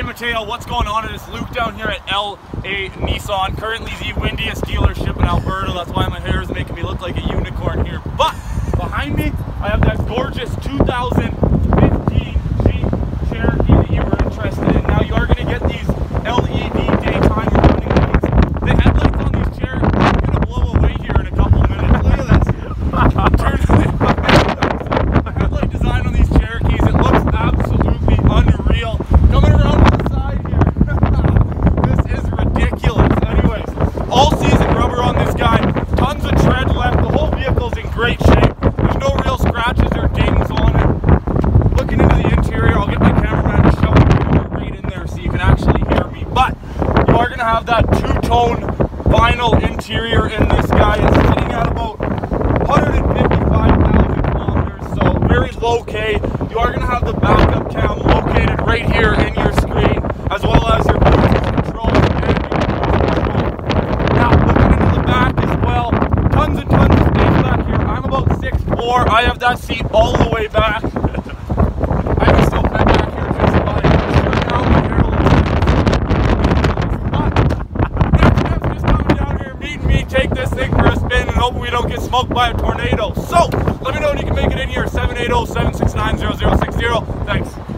Hey Mateo, what's going on? It is Luke down here at LA Nissan, currently the windiest dealership in Alberta. That's why my hair is making me look like a unicorn here. But behind me, I have that gorgeous 2015 Jeep Cherokee that you were interested in. Now you are going to get these LED daytime running lights. The headlights on these Cherokees are going to blow away here in a couple minutes. Look at this. The headlight design on these Cherokees, it looks absolutely unreal. Coming around to the side here. This is ridiculous. Anyways, all season rubber on this guy. Tons of tread left. The whole vehicle's in great shape. There's no real scratches or dings on it. Looking into the interior, I'll get my cameraman to show you right in there so you can actually hear me. But you are going to have that two-tone vinyl interior in this guy. It's sitting at about 155,000 kilometers, so very low K. You are going to have the backup cam located right here in your screen, as well as your Bluetooth controls and your cruise control. Now, looking into the back as well, tons and tons of space back here. I'm about 6'4". I have that seat all the way back. I can still fit back here just fine. Right now, my hair looks but just coming down here, meeting me, take this thing for a spin, and hope we don't get smoked by a tornado. So, let me know when you can make it in here, 780-769-0060. Thanks.